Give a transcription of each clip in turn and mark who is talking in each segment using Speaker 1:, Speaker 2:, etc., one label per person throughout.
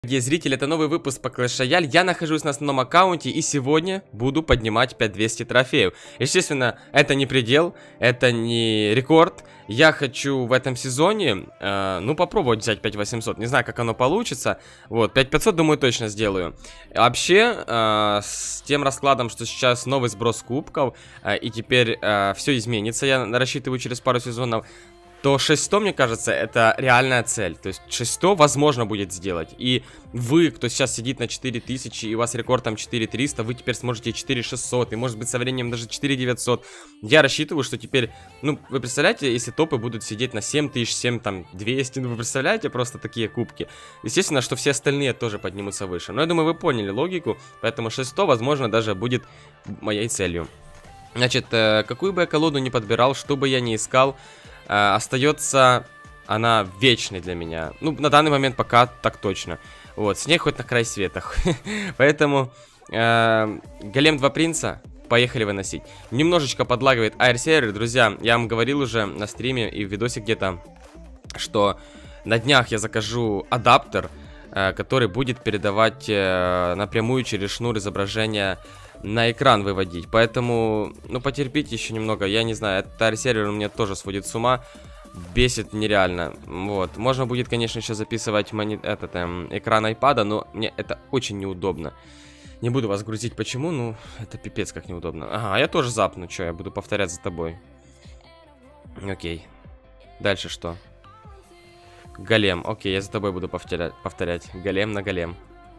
Speaker 1: Дорогие зрители, это новый выпуск по Clash Royale. Я нахожусь на основном аккаунте и сегодня буду поднимать 5200 трофеев. Естественно, это не предел, это не рекорд. Я хочу в этом сезоне, попробовать взять 5800. Не знаю, как оно получится. Вот, 5500, думаю, точно сделаю. Вообще, с тем раскладом, что сейчас новый сброс кубков, и теперь все изменится, я рассчитываю через пару сезонов, то 600, мне кажется, это реальная цель. То есть 600 возможно будет сделать. И вы, кто сейчас сидит на 4000, и у вас рекорд там 4300, вы теперь сможете 4600, и может быть со временем даже 4900. Я рассчитываю, что теперь, вы представляете, если топы будут сидеть на 7000, 7200, вы представляете просто такие кубки. Естественно, что все остальные тоже поднимутся выше. Но я думаю, вы поняли логику, поэтому 600, возможно, даже будет моей целью. Значит, какую бы я колоду ни подбирал, что бы я ни искал, остается она вечной для меня. На данный момент пока так точно. Вот, снег хоть на край света. Поэтому голем 2 принца, поехали выносить. Немножечко подлагивает AirServer, друзья. Я вам говорил уже на стриме и в видосе где-то, что на днях я закажу адаптер, который будет передавать напрямую через шнур изображения на экран выводить. Поэтому, потерпите еще немного. Я не знаю, этот AirServer у меня тоже сводит с ума. Бесит нереально. Вот. Можно будет, конечно, еще записывать экран айпада, но мне это очень неудобно. Не буду вас грузить, почему, это пипец как неудобно. Ага, я тоже запну, что, я буду повторять за тобой. Окей. Дальше что? Голем. Окей, я за тобой буду повторять. Голем на голем.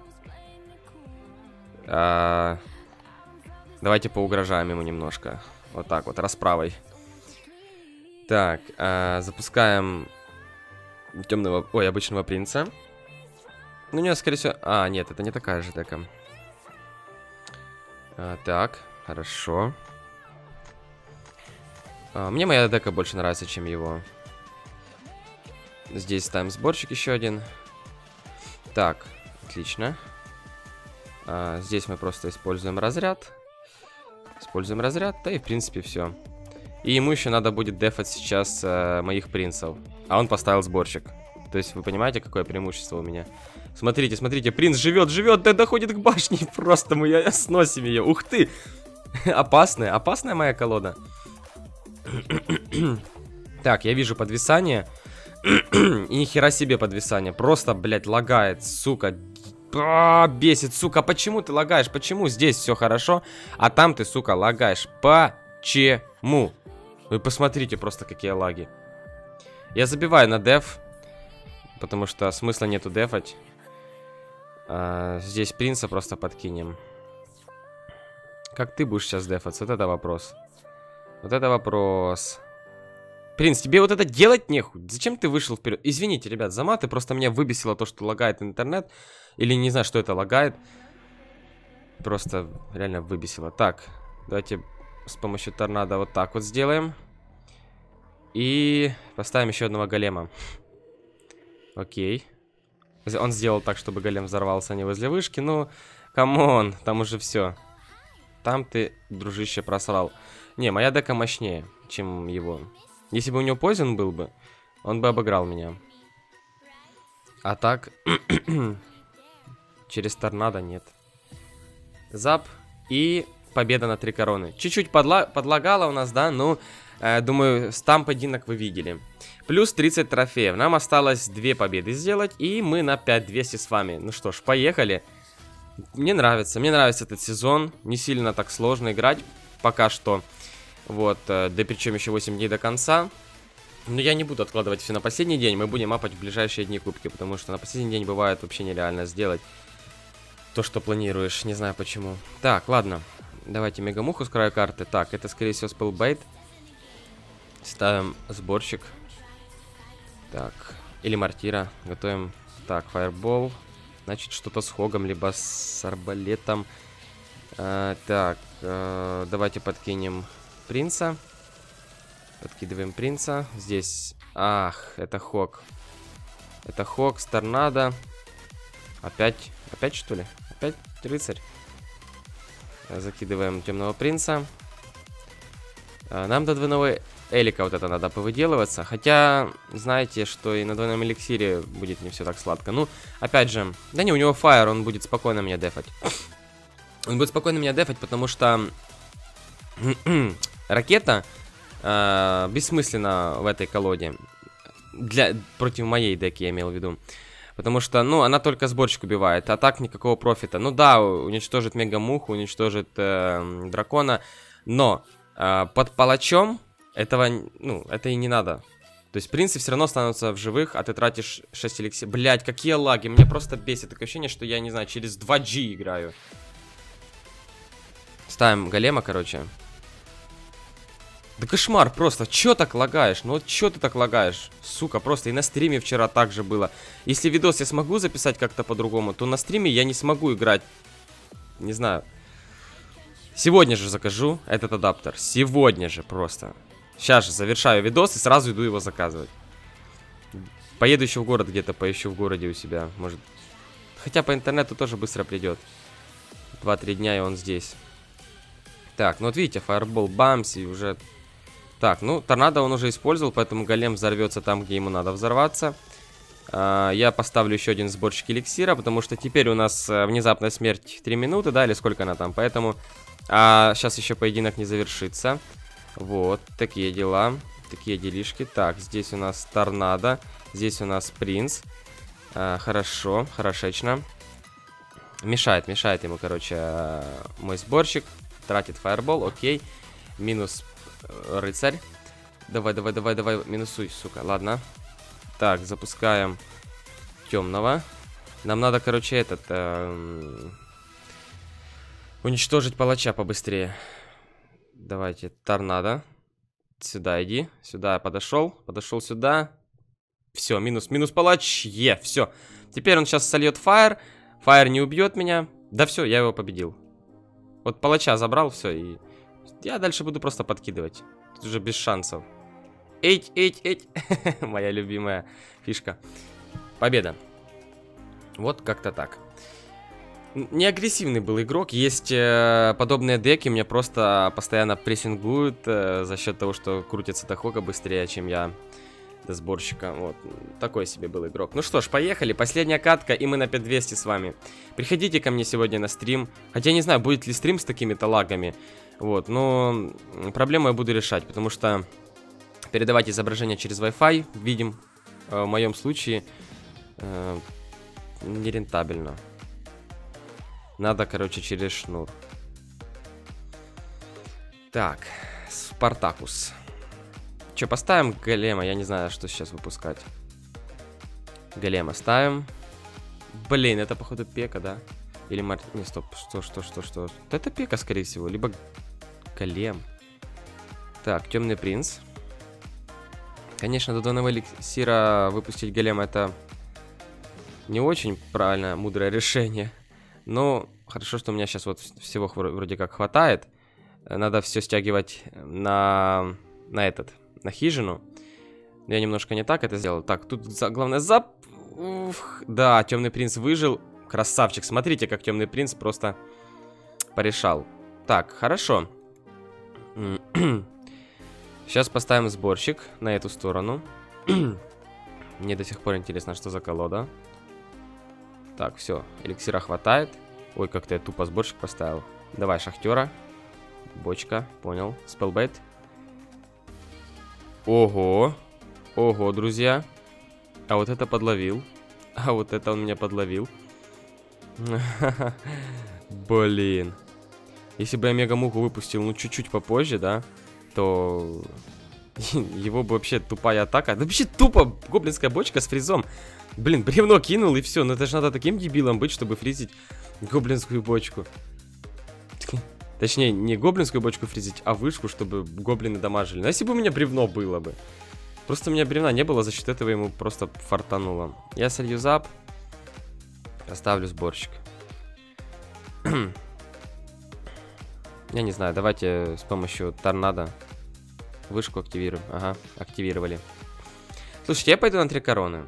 Speaker 1: Давайте поугрожаем ему немножко. Вот так вот, расправой. Так, запускаем обычного принца. У него, скорее всего... нет, это не такая же дека. Так, хорошо. Мне моя дека больше нравится, чем его. Здесь ставим сборщик еще один. Так, отлично. Здесь мы просто используем разряд. Да и в принципе все. И ему еще надо будет дефать сейчас моих принцев. А он поставил сборщик. То есть вы понимаете, какое преимущество у меня? Смотрите, смотрите, принц живет, доходит к башне. Просто мы сносим ее. Ух ты! Опасная моя колода. Так, я вижу подвисание. И нихера себе подвисание. Просто, блядь, лагает, сука. Бесит, сука, почему ты лагаешь? Почему здесь все хорошо, а там ты, сука, лагаешь? Почему? Вы посмотрите просто, какие лаги. Я забиваю на деф, потому что смысла нету дефать. Здесь принца просто подкинем. Как ты будешь сейчас дефаться? Вот это вопрос. Вот это вопрос. Принц, тебе вот это делать нехуй. Зачем ты вышел вперед? Извините, ребят, за маты. Просто меня выбесило то, что лагает интернет. Или не знаю, что это лагает. Просто реально выбесило. Так, давайте с помощью торнадо вот так вот сделаем. И поставим еще одного голема. Окей. Он сделал так, чтобы голем взорвался не возле вышки. Ну, камон, там уже все. Там ты, дружище, просрал. Не, моя дека мощнее, чем его. Если бы у него poison был бы, он бы обыграл меня. А так, через торнадо нет. Зап и победа на 3 короны. Чуть-чуть подлагало у нас, да, ну, думаю, стамп одинок вы видели. Плюс 30 трофеев. Нам осталось 2 победы сделать, и мы на 5200 с вами. Ну что ж, поехали. Мне нравится этот сезон. Не сильно так сложно играть пока что. Вот, да причем еще 8 дней до конца. Но я не буду откладывать все на последний день. Мы будем апать в ближайшие дни кубки, потому что на последний день бывает вообще нереально сделать то, что планируешь. Не знаю почему. Так, ладно. Давайте мегамуху с края карты. Так, это скорее всего спелбейт. Ставим сборщик. Так, или мортира. Готовим. Так, фаербол. Значит, что-то с хогом, либо с арбалетом. Так, давайте подкинем принца. Подкидываем принца. Здесь... Ах, это хог. Это хог с торнадо. Опять что ли? Опять рыцарь. Закидываем темного принца. Нам до двойного Элика вот это надо повыделываться. Хотя, знаете, что и на двойном эликсире будет не все так сладко. Ну, опять же, да не, у него фаер, он будет спокойно меня дефать. Он будет спокойно меня дефать, потому что ракета бессмысленна в этой колоде. Против моей деки, я имел в виду. Потому что, ну, она только сборщик убивает, а так никакого профита. Ну да, уничтожит мега-муху, уничтожит дракона, но под палачом этого, ну, это и не надо. То есть принцы все равно останутся в живых, а ты тратишь 6 эликсир. Блять, какие лаги, меня просто бесит. Такое ощущение, что я, не знаю, через 2G играю. Ставим голема, короче. Да кошмар просто, чё так лагаешь? Ну вот чё ты так лагаешь? Сука, просто и на стриме вчера так же было. Если видос я смогу записать как-то по-другому, то на стриме я не смогу играть. Не знаю. Сегодня же закажу этот адаптер. Сегодня же просто. Сейчас же завершаю видос и сразу иду его заказывать. Поеду еще в город где-то, поищу в городе у себя. Может. Хотя по интернету тоже быстро придет. 2-3 дня и он здесь. Так, ну вот видите, фаербол, бамс и уже... Так, ну, торнадо он уже использовал, поэтому голем взорвется там, где ему надо взорваться. Я поставлю еще один сборщик эликсира, потому что теперь у нас внезапная смерть 3 минуты, да, или сколько она там. Поэтому сейчас еще поединок не завершится. Вот, такие дела, такие делишки. Так, здесь у нас торнадо, здесь у нас принц. Хорошо, хорошечно. Мешает ему, короче, мой сборщик. Тратит фаербол, окей. Минус... рыцарь. Давай, минусуй, сука. Ладно. Так, запускаем темного. Нам надо, короче, уничтожить палача побыстрее. Давайте, торнадо. Сюда иди. Сюда я подошел сюда. Все, минус палач. Все. Теперь он сейчас сольет фаер. Фаер не убьет меня. Да все, я его победил. Вот палача забрал, все, и... Я дальше буду просто подкидывать. Тут уже без шансов. Эть. Моя любимая фишка. Победа. Вот как-то так. Не агрессивный был игрок. Есть подобные деки. Меня просто постоянно прессингуют за счет того, что крутится Тахока быстрее, чем я до сборщика. Вот. Такой себе был игрок. Ну что ж, поехали. Последняя катка, и мы на 5200 с вами. Приходите ко мне сегодня на стрим. Хотя я не знаю, будет ли стрим с такими-то лагами. Вот, но проблему я буду решать, потому что передавать изображение через Wi-Fi, видим, в моем случае нерентабельно. Надо, короче, через шнур. Так, Спартакус. Че, поставим голема? Я не знаю, что сейчас выпускать. Голема ставим. Блин, это, походу, пека, да? Или Не, стоп, что? Это пека, скорее всего, либо голем. Так, темный принц. Конечно, до двойного эликсира выпустить голема — это не очень правильное, мудрое решение. Но хорошо, что у меня сейчас вот всего вроде как хватает. Надо все стягивать на хижину. Я немножко не так это сделал. Так, тут главное да, темный принц выжил. Красавчик. Смотрите, как темный принц просто порешал. Так, хорошо. Сейчас поставим сборщик на эту сторону. Мне до сих пор интересно, что за колода. Так, все, эликсира хватает. Ой, как-то я тупо сборщик поставил. Давай, шахтера. Бочка, понял. Спелбейт. Ого. Ого, друзья. А вот это подловил. А вот это он меня подловил. Блин. Если бы я мега-муху выпустил, ну, чуть-чуть попозже, да, то его бы вообще тупая атака. Да вообще тупо гоблинская бочка с фризом. Блин, бревно кинул и все. Ну это же надо таким дебилом быть, чтобы фризить гоблинскую бочку. Точнее, не гоблинскую бочку фризить, а вышку, чтобы гоблины дамажили. Но если бы у меня бревно было бы. Просто у меня бревна не было, за счет этого ему просто фартануло. Я солью зап. Оставлю сборщик. Я не знаю, давайте с помощью торнадо вышку активируем. Ага, активировали. Слушайте, я пойду на 3 короны.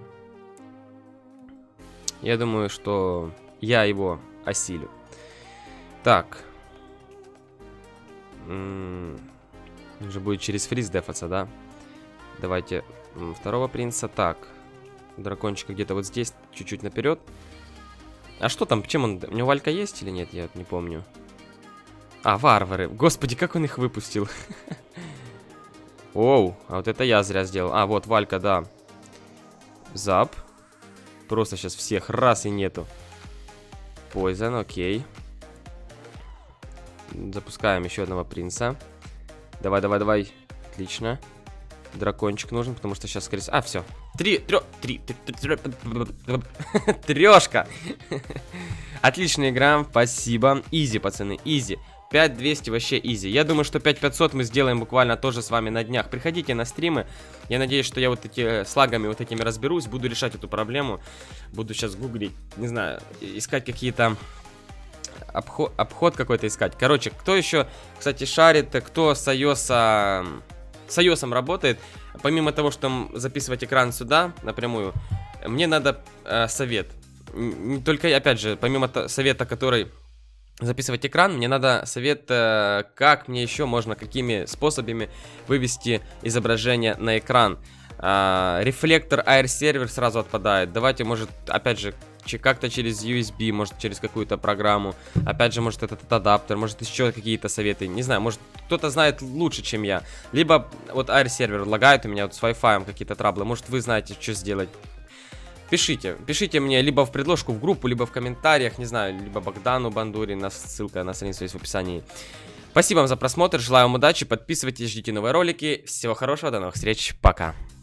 Speaker 1: Я думаю, что я его осилю. Так. Он же будет через фриз дефаться, да? Давайте второго принца. Так. Дракончика где-то вот здесь, чуть-чуть наперед. А что там? Чем он? У него валька есть или нет? Я не помню. А, варвары. Господи, как он их выпустил. Оу, а вот это я зря сделал. А, вот валька, да. Зап. Просто сейчас всех раз и нету. Пойзон, окей. Запускаем еще одного принца. Давай, давай, давай. Отлично. Дракончик нужен, потому что сейчас, скорее всего... А, все. Трешка. Отличная игра, спасибо. Изи, пацаны, изи. 5200 вообще изи. Я думаю, что 5500 мы сделаем буквально тоже с вами на днях. Приходите на стримы. Я надеюсь, что я вот эти с лагами вот этими разберусь. Буду решать эту проблему. Буду сейчас гуглить, не знаю, искать какие-то... Обход какой-то искать. Короче, кто еще, кстати, шарит, кто с iOS работает, помимо того, что записывать экран сюда напрямую, мне надо совет. Только, опять же, помимо совета, который записывать экран, мне надо совет, как мне еще можно, какими способами вывести изображение на экран. Рефлектор Air сервер сразу отпадает. Давайте, может, опять же, как-то через USB, может, через какую-то программу. Опять же, может, этот адаптер, может, еще какие-то советы. Не знаю, может, кто-то знает лучше, чем я. Либо вот Air сервер лагает у меня вот с Wi-Fi, какие-то траблы. Может, вы знаете, что сделать. Пишите мне либо в предложку в группу, либо в комментариях, не знаю, либо Богдану Бандури, ссылка на страницу есть в описании. Спасибо вам за просмотр, желаю вам удачи, подписывайтесь, ждите новые ролики. Всего хорошего, до новых встреч, пока.